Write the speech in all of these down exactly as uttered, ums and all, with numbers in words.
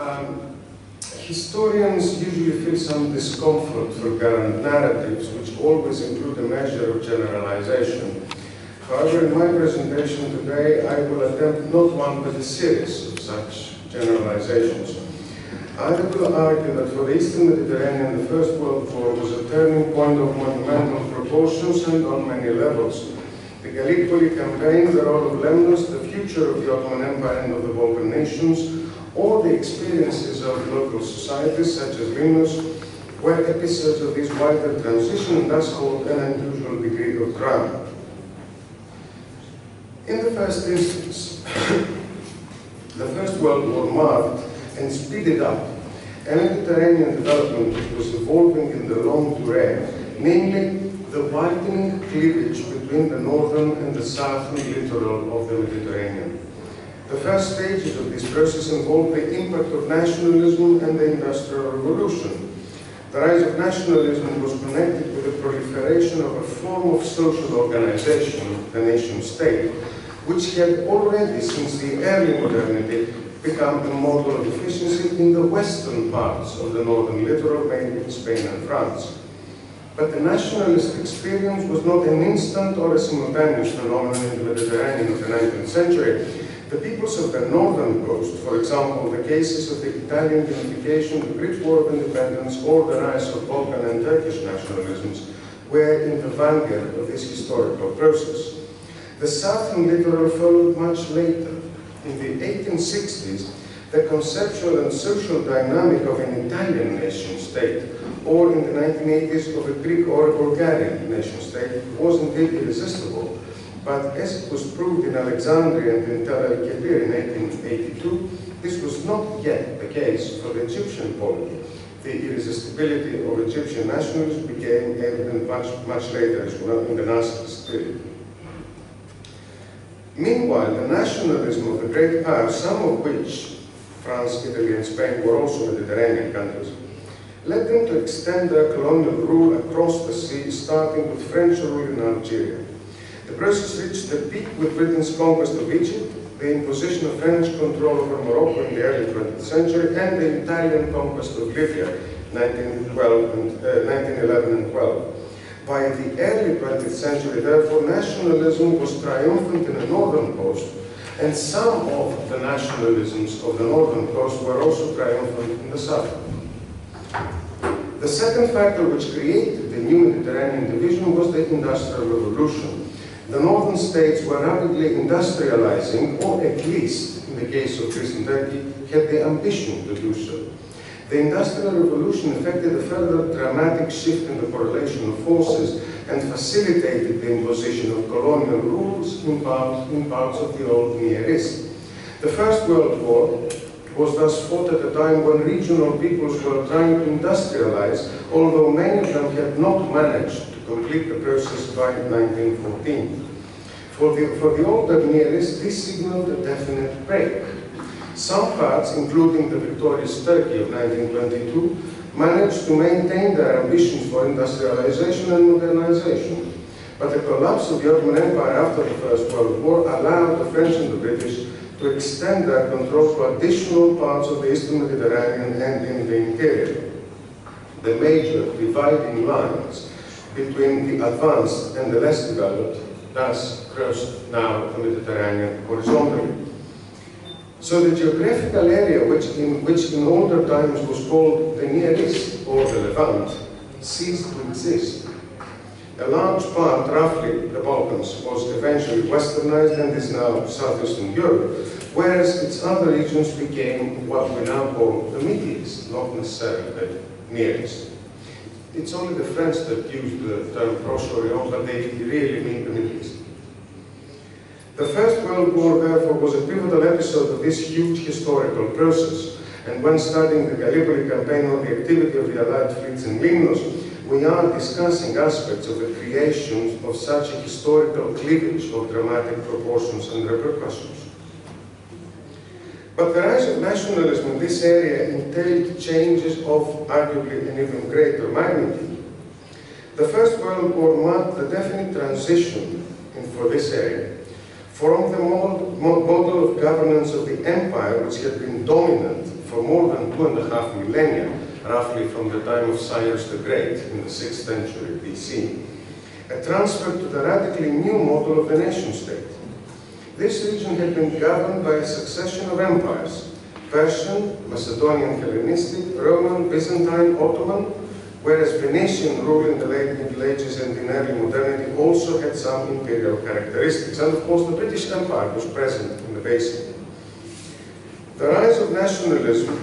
Um, historians usually feel some discomfort for current narratives, which always include a measure of generalization. However, in my presentation today, I will attempt not one but a series of such generalizations. I will argue that for the Eastern Mediterranean, the First World War was a turning point of monumental proportions and on many levels. The Gallipoli campaign, the role of Lemnos, the future of the Ottoman Empire and of the Balkan nations, or the experiences of local societies such as Lemnos, were episodes of this wider transition and thus hold an unusual degree of drama. In the first instance, the First World War marked and speeded up a Mediterranean development that was evolving in the long durée, namely the widening cleavage between the northern and the southern littoral of the Mediterranean. The first stages of this process involved the impact of nationalism and the Industrial Revolution. The rise of nationalism was connected with the proliferation of a form of social organization, the nation-state, which had already, since the early modernity, become a model of efficiency in the western parts of the northern littoral, mainly Spain and France. But the nationalist experience was not an instant or a simultaneous phenomenon in the Mediterranean of the nineteenth century. The peoples of the northern coast, for example, the cases of the Italian unification, the Greek War of Independence, or the rise of Balkan and Turkish nationalisms, were in the vanguard of this historical process. The southern littoral followed much later. In the eighteen sixties, the conceptual and social dynamic of an Italian nation-state, or in the nineteen eighties of a Greek or a Bulgarian nation-state, was indeed irresistible. But as it was proved in Alexandria and in Tel el-Kebir in eighteen eighty-two, this was not yet the case for the Egyptian polity. The irresistibility of Egyptian nationalism became evident much, much later as well in the Nasserist period. Meanwhile, the nationalism of the great powers, some of which, France, Italy, and Spain, were also Mediterranean countries, led them to extend their colonial rule across the sea, starting with French rule in Algeria. The process reached the peak with Britain's conquest of Egypt, the imposition of French control over Morocco in the early twentieth century, and the Italian conquest of Libya, nineteen eleven and twelve. By the early twentieth century, therefore, nationalism was triumphant in the northern coast, and some of the nationalisms of the northern coast were also triumphant in the south. The second factor which created the new Mediterranean division was the Industrial Revolution. The northern states were rapidly industrializing, or at least, in the case of Greece and Turkey, had the ambition to do so. The Industrial Revolution effected a further dramatic shift in the correlation of forces and facilitated the imposition of colonial rules in, part, in parts of the old Near East. The First World War was thus fought at a time when regional peoples were trying to industrialize, although many of them had not managed to complete the process by nineteen fourteen. For the, for the older Near East, this signaled a definite break. Some parts, including the victorious Turkey of nineteen twenty-two, managed to maintain their ambitions for industrialization and modernization. But the collapse of the Ottoman Empire after the First World War allowed the French and the British to extend their control to additional parts of the Eastern Mediterranean and in the interior. The major dividing lines between the advanced and the less developed thus crossed now the Mediterranean horizontally. So the geographical area which in, which in older times was called the Near East or the Levant ceased to exist. A large part, roughly the Balkans, was eventually westernized and is now southeastern Europe, whereas its other regions became what we now call the Middle East, not necessarily the Near East. It's only the French that use the term Proche-Orient, but they really mean the Middle East. The First World War, therefore, was a pivotal episode of this huge historical process, and when studying the Gallipoli campaign or the activity of the Allied fleets in Lemnos, we are discussing aspects of the creation of such a historical cleavage of dramatic proportions and repercussions. But the rise of nationalism in this area entailed changes of arguably an even greater magnitude. The First World War marked the definite transition in, for this area from the model of governance of the empire, which had been dominant for more than two and a half millennia, roughly from the time of Cyrus the Great in the sixth century B C, a transfer to the radically new model of the nation-state. This region had been governed by a succession of empires: Persian, Macedonian, Hellenistic, Roman, Byzantine, Ottoman, whereas Venetian rule in the late Middle Ages and in early modernity also had some imperial characteristics. And of course the British Empire was present in the basin. The rise of nationalism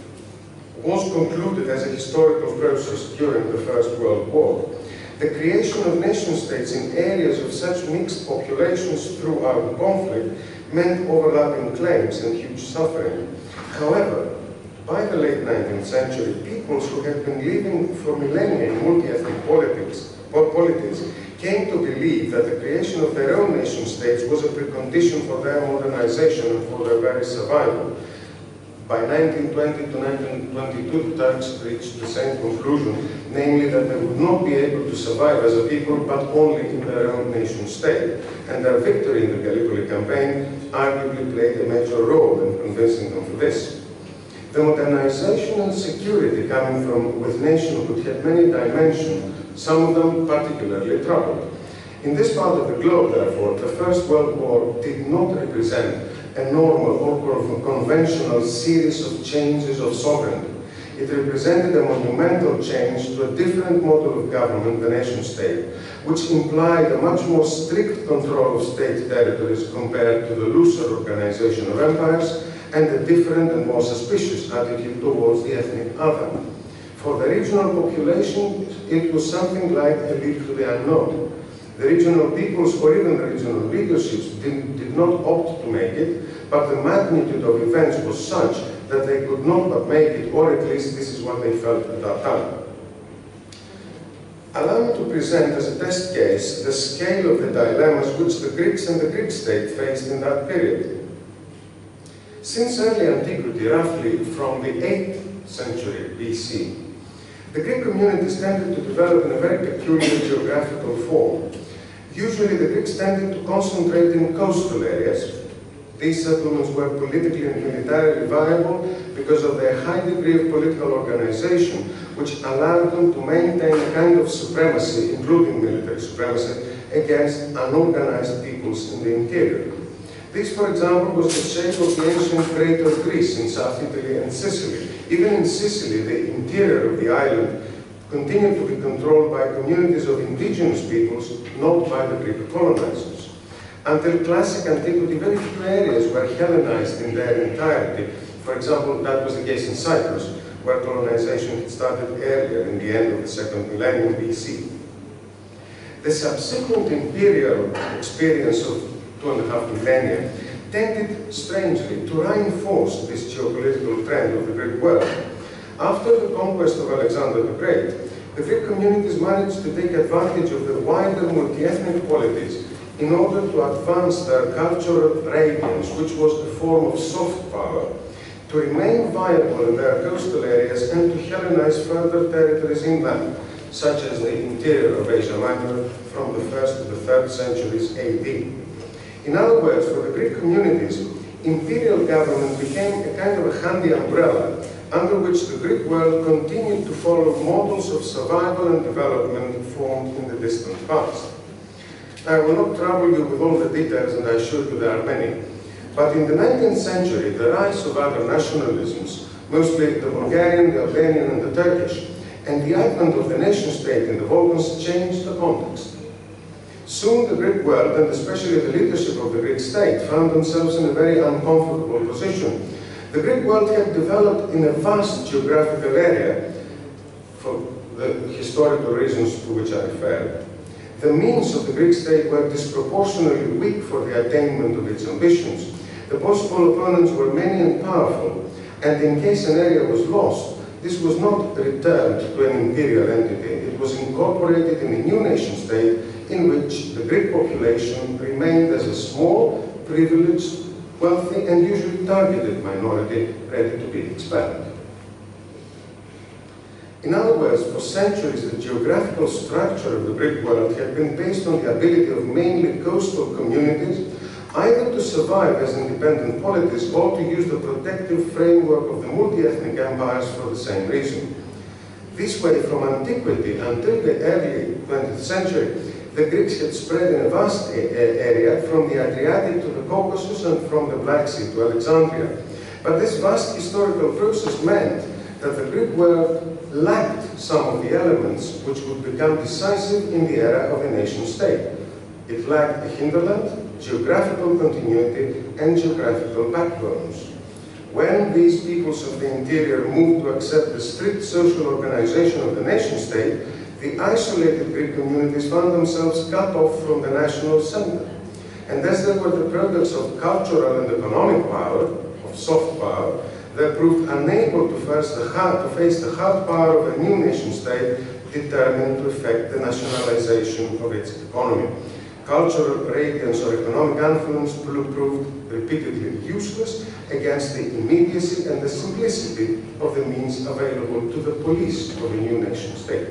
was concluded as a historical process during the First World War. The creation of nation-states in areas of such mixed populations throughout the conflict meant overlapping claims and huge suffering. However, by the late nineteenth century, peoples who had been living for millennia in multi-ethnic politics, politics came to believe that the creation of their own nation-states was a precondition for their modernization and for their very survival. By nineteen twenty to nineteen twenty-two, the Turks reached the same conclusion, namely that they would not be able to survive as a people, but only in their own nation-state. And their victory in the Gallipoli campaign arguably played a major role in convincing them for this. The modernization and security coming from with nationhood had many dimensions, some of them particularly troubled. In this part of the globe, therefore, the First World War did not represent a normal or conventional series of changes of sovereignty. It represented a monumental change to a different model of government, the nation-state, which implied a much more strict control of state territories compared to the looser organization of empires, and a different and more suspicious attitude towards the ethnic other. For the regional population, it was something like a leap to the unknown. The regional peoples or even the regional leaderships did, did not opt to make it, but the magnitude of events was such that they could not but make it, or at least this is what they felt at that time. Allow me to present as a test case the scale of the dilemmas which the Greeks and the Greek state faced in that period. Since early antiquity, roughly from the eighth century B C, the Greek communities tended to develop in a very peculiar geographical form. Usually the Greeks tended to concentrate in coastal areas. These settlements were politically and militarily viable because of their high degree of political organization, which allowed them to maintain a kind of supremacy, including military supremacy, against unorganized peoples in the interior. This, for example, was the shape of the ancient Greater Greece in South Italy and Sicily. Even in Sicily, the interior of the island continued to be controlled by communities of indigenous peoples, not by the Greek colonizers. Until classic antiquity, very few areas were Hellenized in their entirety. For example, that was the case in Cyprus, where colonization had started earlier, in the end of the second millennium B C. The subsequent imperial experience of two and a half millennia tended, strangely, to reinforce this geopolitical trend of the Greek world. After the conquest of Alexander the Great, the Greek communities managed to take advantage of the wider multi-ethnic qualities in order to advance their cultural radiance, which was a form of soft power, to remain viable in their coastal areas and to Hellenize further territories inland, such as the interior of Asia Minor from the first to the third centuries A D. In other words, for the Greek communities, imperial government became a kind of a handy umbrella under which the Greek world continued to follow models of survival and development formed in the distant past. I will not trouble you with all the details, and I assure you there are many. But in the nineteenth century, the rise of other nationalisms, mostly the Bulgarian, the Albanian, and the Turkish, and the advent of the nation-state in the Balkans changed the context. Soon the Greek world, and especially the leadership of the Greek state, found themselves in a very uncomfortable position. The Greek world had developed in a vast geographical area, for the historical reasons to which I referred. The means of the Greek state were disproportionately weak for the attainment of its ambitions. The possible opponents were many and powerful, and in case an area was lost, this was not returned to an imperial entity. It was incorporated in a new nation-state in which the Greek population remained as a small, privileged, wealthy, and usually targeted minority ready to be expelled. In other words, for centuries, the geographical structure of the Greek world had been based on the ability of mainly coastal communities, either to survive as independent polities or to use the protective framework of the multi-ethnic empires for the same reason. This way, from antiquity until the early twentieth century, the Greeks had spread in a vast area from the Adriatic to the Caucasus and from the Black Sea to Alexandria. But this vast historical process meant that the Greek world lacked some of the elements which would become decisive in the era of a nation-state. It lacked a hinterland, geographical continuity, and geographical backbones. When these peoples of the interior moved to accept the strict social organization of the nation-state, the isolated Greek communities found themselves cut off from the national center. And as they were the products of cultural and economic power, of soft power, they proved unable to face the hard, to face the hard power of a new nation-state determined to effect the nationalization of its economy. Cultural radiance or economic influence proved repeatedly useless against the immediacy and the simplicity of the means available to the police of a new nation-state.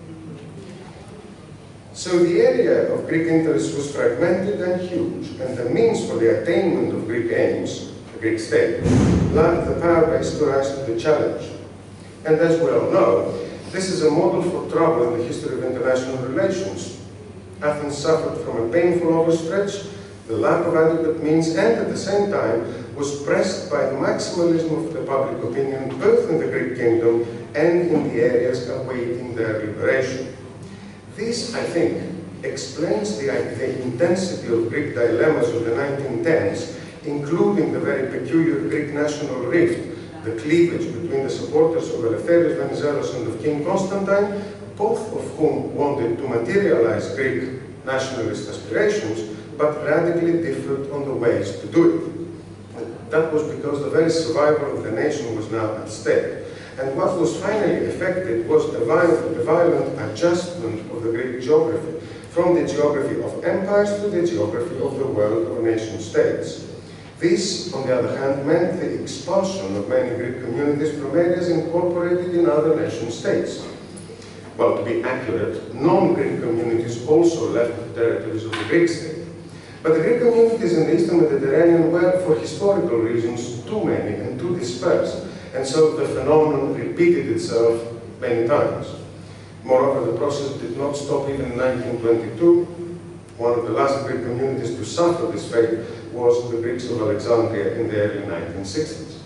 So the area of Greek interest was fragmented and huge, and the means for the attainment of Greek aims, the Greek state, lacked the power base to rise to the challenge. And as we all know, this is a model for trouble in the history of international relations. Athens suffered from a painful overstretch, the lack of adequate means, and at the same time was pressed by the maximalism of the public opinion both in the Greek kingdom and in the areas awaiting their liberation. This, I think, explains the, the intensity of Greek dilemmas of the nineteen tens, including the very peculiar Greek national rift, the cleavage between the supporters of Eleftherios Venizelos and of King Constantine, both of whom wanted to materialize Greek nationalist aspirations, but radically differed on the ways to do it. That was because the very survival of the nation was now at stake. And what was finally effected was a violent, a violent adjustment of the Greek geography, from the geography of empires to the geography of the world of nation-states. This, on the other hand, meant the expulsion of many Greek communities from areas incorporated in other nation-states. Well, to be accurate, non-Greek communities also left the territories of the Greek state. But the Greek communities in the Eastern Mediterranean were, for historical reasons, too many and too dispersed, and so the phenomenon repeated itself many times. Moreover, the process did not stop even in nineteen twenty-two. One of the last Greek communities to suffer this fate was the Greeks of Alexandria in the early nineteen sixties.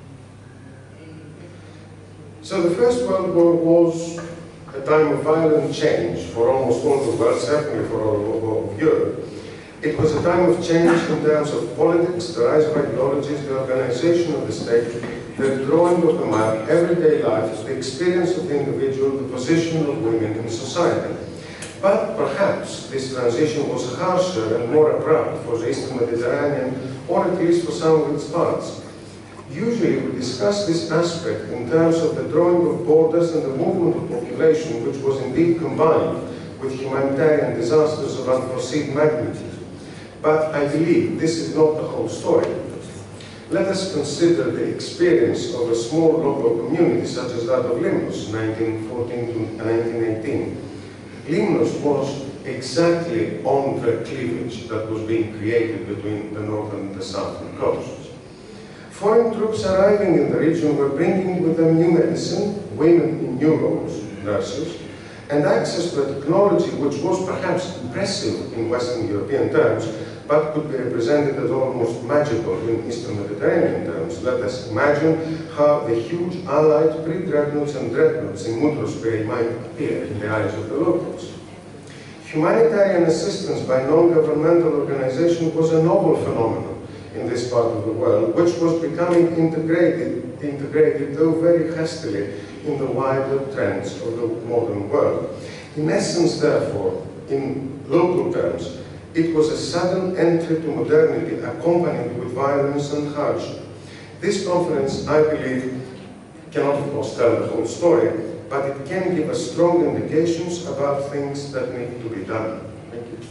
So the First World War was a time of violent change for almost all the world, certainly for all of Europe. It was a time of change in terms of politics, the rise of ideologies, the organization of the state, the drawing of the map, everyday life, the experience of the individual, the position of women in society. But perhaps this transition was harsher and more abrupt for the Eastern Mediterranean, or at least for some of its parts. Usually we discuss this aspect in terms of the drawing of borders and the movement of population, which was indeed combined with humanitarian disasters of unforeseen magnitude. But I believe this is not the whole story. Let us consider the experience of a small local community such as that of Limnos, nineteen fourteen to nineteen eighteen. Limnos was exactly on the cleavage that was being created between the northern and the southern coasts. Foreign troops arriving in the region were bringing with them new medicine, women in new roles, nurses, and access to a technology which was perhaps impressive in Western European terms, but could be represented as almost magical in Eastern Mediterranean terms. Let us imagine how the huge allied pre-dreadnoughts and dreadnoughts in Mutros Bay might appear in the eyes of the locals. Humanitarian assistance by non-governmental organizations was a novel phenomenon in this part of the world, which was becoming integrated, integrated though very hastily, in the wider trends of the modern world. In essence, therefore, in local terms, it was a sudden entry to modernity accompanied with violence and hardship. This conference, I believe, cannot of course tell the whole story, but it can give us strong indications about things that need to be done. Thank you.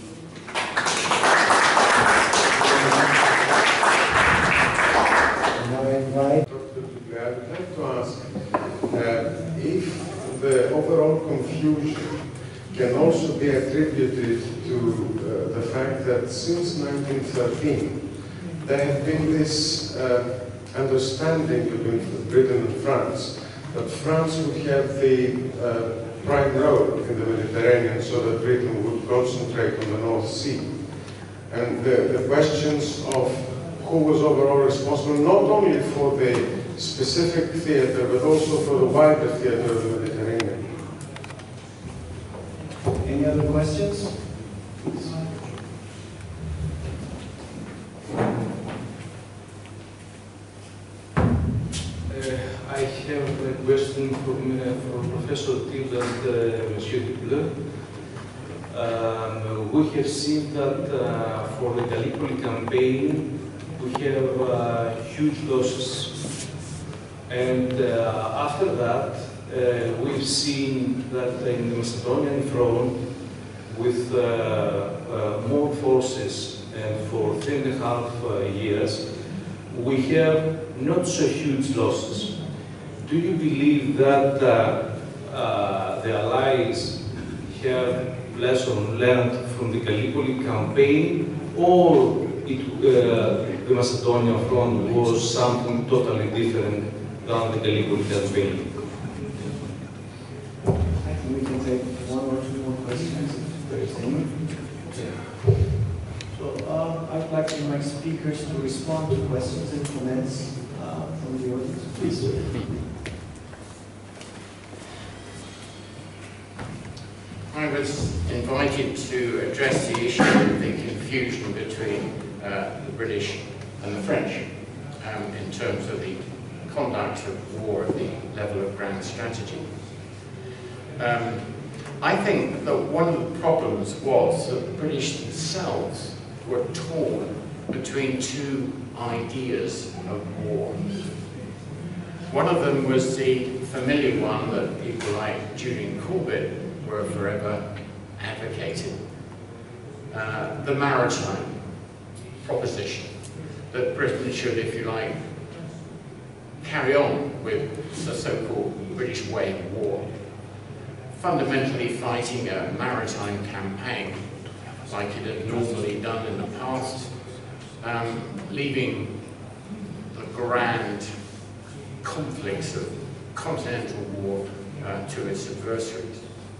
Right. I would like to ask uh, if the overall confusion can also be attributed to uh, uh, the fact that since nineteen thirteen, there had been this uh, understanding between Britain and France that France would have the uh, prime role in the Mediterranean so that Britain would concentrate on the North Sea. And the, the questions of who was overall responsible not only for the specific theatre but also for the wider theatre of the Mediterranean. Any other questions? I have a question from, uh, from Professor Till and uh, Monsieur Dupleux. Um, we have seen that uh, for the Gallipoli campaign, we have uh, huge losses. And uh, after that, uh, we've seen that in the Macedonian front, with uh, uh, more forces, and for three and a half uh, years, we have not so huge losses. Do you believe that uh, uh, the Allies have lesson learned from the Gallipoli campaign, or it, uh, the Macedonian front was something totally different than the Gallipoli campaign? I think we can take one or two more questions. So uh, I'd like to invite speakers to respond to questions and comments uh, from the audience. Please. I was invited to address the issue of the confusion between uh, the British and the French um, in terms of the conduct of war at the level of grand strategy. Um, I think that one of the problems was that the British themselves were torn between two ideas of war. One of them was the familiar one that people like Julian Corbett were forever advocating, uh, the maritime proposition, that Britain should, if you like, carry on with the so-called British way of war, fundamentally fighting a maritime campaign like it had normally done in the past, um, leaving the grand conflicts of continental war uh, to its adversaries.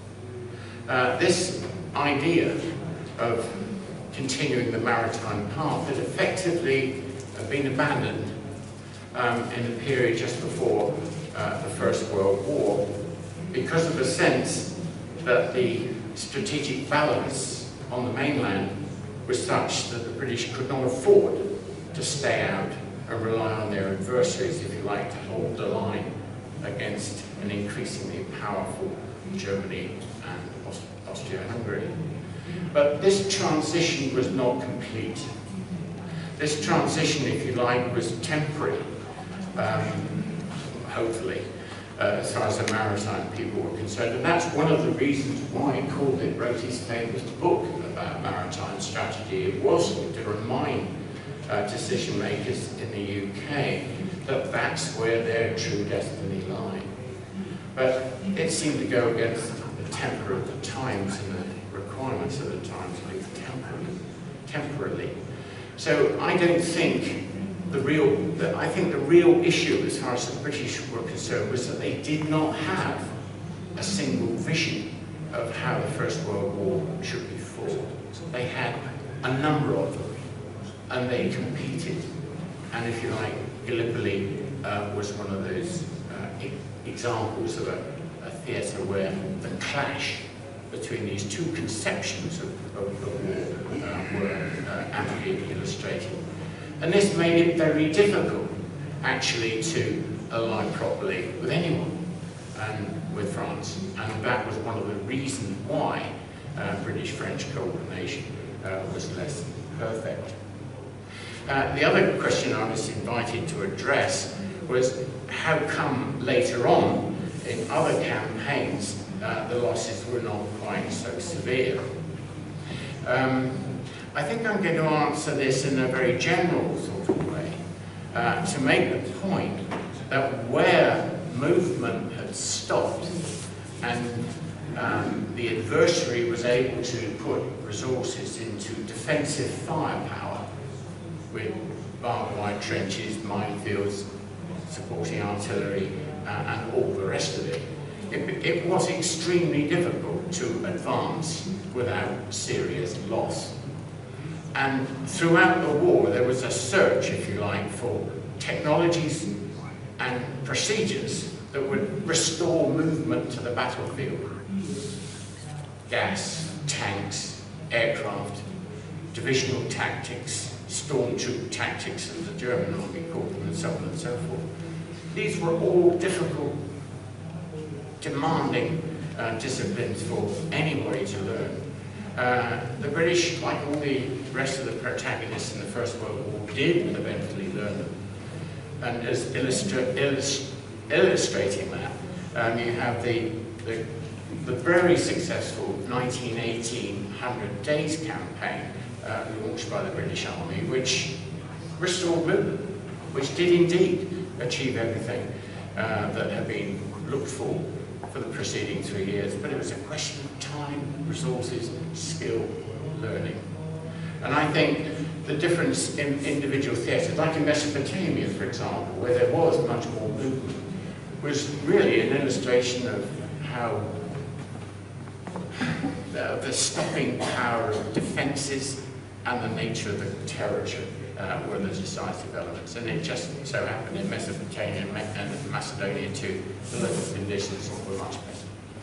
Uh, this idea of continuing the maritime path had effectively uh, been abandoned um, in the period just before uh, the First World War because of a sense that the strategic balance on the mainland was such that the British could not afford to stay out and rely on their adversaries, if you like, to hold the line against an increasingly powerful Germany and Austria-Hungary. But this transition was not complete. This transition, if you like, was temporary, um, hopefully, uh, as far as the maritime people were concerned. And that's one of the reasons why Corbett wrote his famous book about maritime strategy. It was to remind uh, decision makers in the U K that that's where their true destiny lied. But it seemed to go against the temper of the times and the requirements of the times, like temporarily. temporarily. So I don't think the real, the, I think the real issue as far as the British were concerned was that they did not have a single vision of how the First World War should be fought. They had a number of them, and they competed. And if you like, Gallipoli uh, was one of those uh, e examples of a, a theatre where the clash between these two conceptions of, of the war uh, were uh, aptly illustrated. And this made it very difficult, actually, to ally properly with anyone, and with France. And that was one of the reasons why uh, British-French coordination uh, was less perfect. Uh, the other question I was invited to address was how come later on in other campaigns uh, the losses were not quite so severe. Um, I think I'm going to answer this in a very general sort of way uh, to make the point that where movement had stopped and um, the adversary was able to put resources into defensive firepower with barbed wire trenches, minefields, supporting artillery, uh, and all the rest of it. it. It was extremely difficult to advance without serious loss. And throughout the war, there was a search, if you like, for technologies and procedures that would restore movement to the battlefield. Gas, tanks, aircraft, divisional tactics, storm troop tactics, as the German army called them, and so on and so forth. These were all difficult, demanding uh, disciplines for anybody to learn. Uh, the British, like all the rest of the protagonists in the First World War, did eventually learn them. And as illustra illust illustrating that, um, you have the, the, the very successful nineteen eighteen Hundred Days campaign uh, launched by the British Army, which restored movement, which did indeed achieve everything uh, that had been looked for for the preceding three years, but it was a question of time, resources, skill, learning. And I think the difference in individual theatres, like in Mesopotamia, for example, where there was much more movement, was really an illustration of how the, the stopping power of defences and the nature of the territory uh, were the decisive elements. And it just so happened in Mesopotamia and Macedonia too, the local conditions were much better.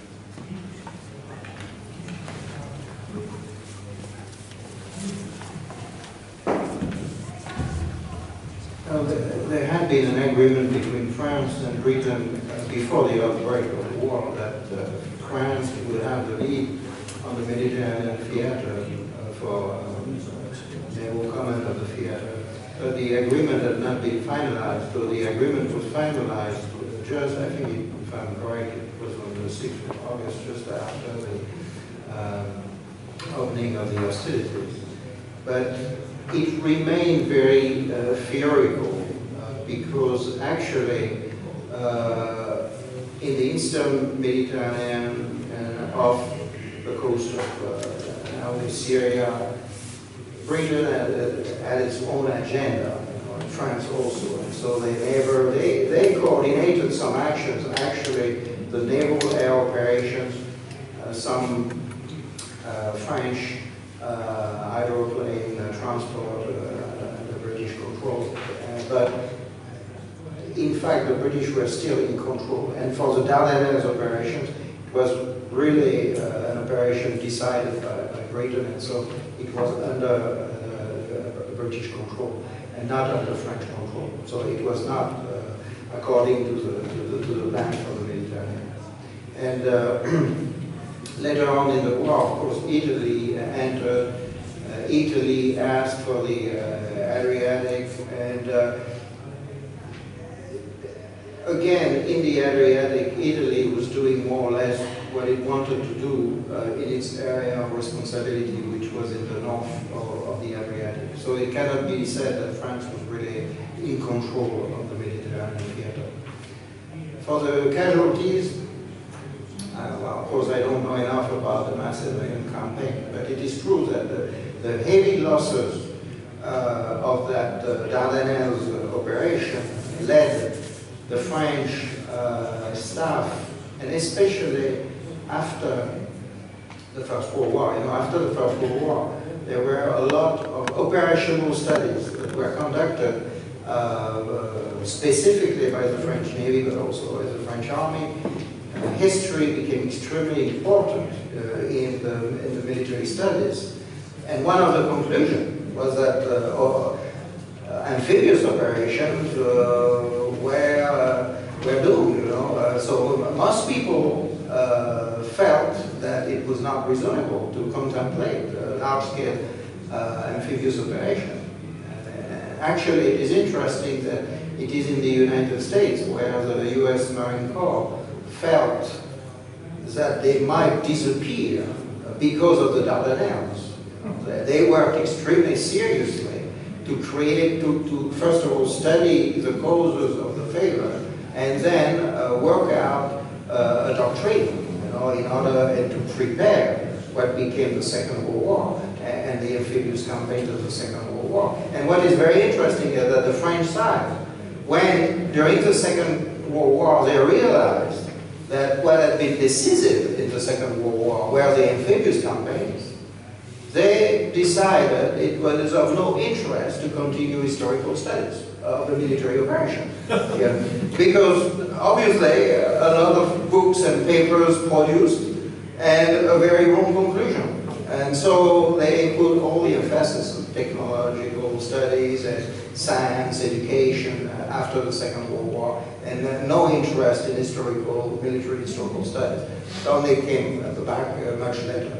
Well, there had been an agreement between France and Britain uh, before the outbreak of the war that uh, France would have the lead on the Mediterranean theatre uh, for um, naval command of the theatre. But the agreement had not been finalized, so the agreement was finalized just, I think, if I'm correct, it was on the sixth of August, just after the um, opening of the hostilities. But it remained very uh, theoretical uh, because actually uh, in the eastern Mediterranean and off the coast of uh, now Syria, Britain had, had its own agenda, you know, and France also, and so they never, they, they coordinated some actions, actually the naval air operations, uh, some uh, French Uh, hydroplane uh, transport uh, under British control, uh, but in fact the British were still in control. And for the Dardanelles operations, it was really uh, an operation decided by, by Britain, and so it was under uh, British control and not under French control. So it was not uh, according to the, to the to the plan for the Mediterranean. And uh, later on in the war, of course, Italy entered. Uh, Italy asked for the uh, Adriatic, and uh, again, in the Adriatic, Italy was doing more or less what it wanted to do uh, in its area of responsibility, which was in the north of, of the Adriatic. So it cannot be said that France was really in control of the Mediterranean theater. For the casualties, Uh, well, of course, I don't know enough about the Macedonian campaign, but it is true that the, the heavy losses uh, of that uh, Dardanelles uh, operation led the French uh, staff, and especially after the First World War. You know, after the First World War, there were a lot of operational studies that were conducted uh, uh, specifically by the French Navy, but also by the French Army. History became extremely important uh, in, the, in the military studies. And one of the conclusions was that uh, uh, amphibious operations uh, were, uh, were doomed, you know. Uh, so most people uh, felt that it was not reasonable to contemplate uh, large-scale uh, amphibious operation. Uh, actually, it is interesting that it is in the United States where the U S Marine Corps felt that they might disappear because of the Dardanelles. They worked extremely seriously to create, to, to first of all study the causes of the failure, and then uh, work out uh, a doctrine, you know, know, in order uh, to prepare what became the Second World War and the amphibious campaign of the Second World War. And what is very interesting is that the French side, when during the Second World War they realized that what had been decisive in the Second World War were the amphibious campaigns, they decided it was of no interest to continue historical studies of the military operation. Yeah. Because obviously a lot of books and papers produced and a very wrong conclusion. And so they put all the emphasis on technological studies and science, education uh, after the Second World War, and uh, no interest in historical, military historical studies. It only came at the back uh, much later.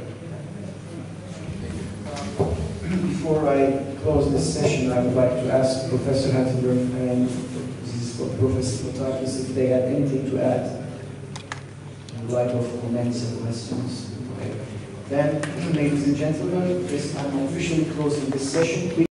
Before I close this session, I would like to ask Professor Hattenberg and Professor Fotakis if they had anything to add in light of comments and questions. Okay. Then, ladies and gentlemen, this, I'm officially closing this session. Please